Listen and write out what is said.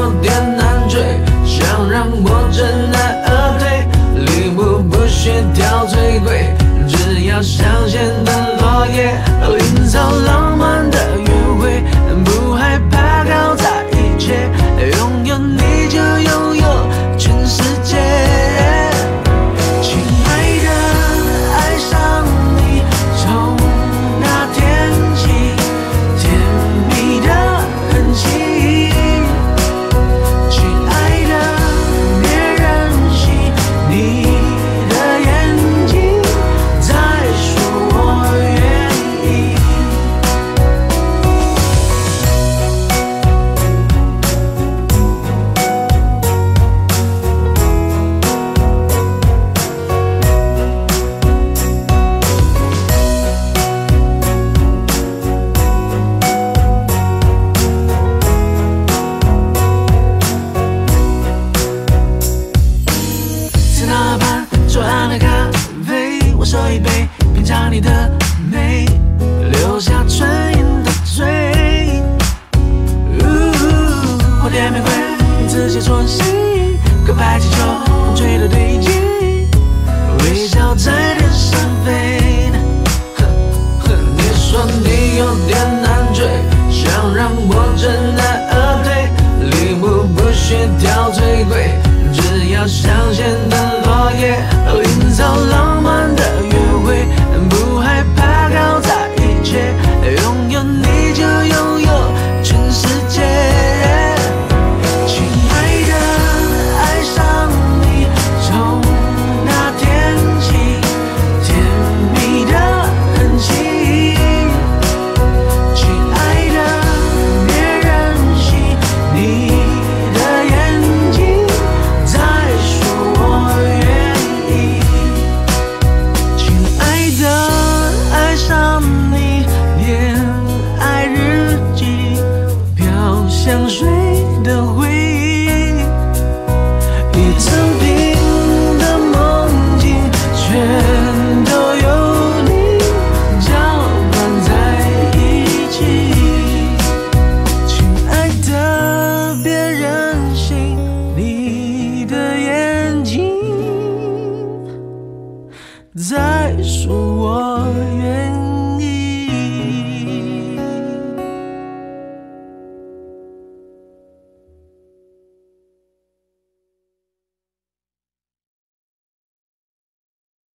有点难追，想让我真爱而退，礼物不需挑最贵，只要香榭的落叶，营造浪漫的约会，不害怕搞砸一切，拥有你就拥有全世界。亲爱的，爱上你，从那天起，甜蜜的痕迹。亲爱的，别任性，你的眼睛在说我愿意。吃哪盘左岸的咖啡，我手一杯，品尝你的美，留下唇印的嘴。花店玫瑰，名字写错心，告白气球，风吹的对劲，微笑在天上飞。你说你有点难追，想让我真爱而退，礼物不需挑最贵，只要香榭的落叶，营造浪漫的约会，不害怕搞砸一切，拥有你就拥有全世界。亲爱的，爱上你，从那天起，甜蜜的痕迹。亲爱的，别任性，你的眼睛在说我愿意。亲爱的，爱上你，恋爱日记，飘香水的回忆，一层冰的梦境，全都有你搅拌在一起。亲爱的，别任性，你的眼睛在说我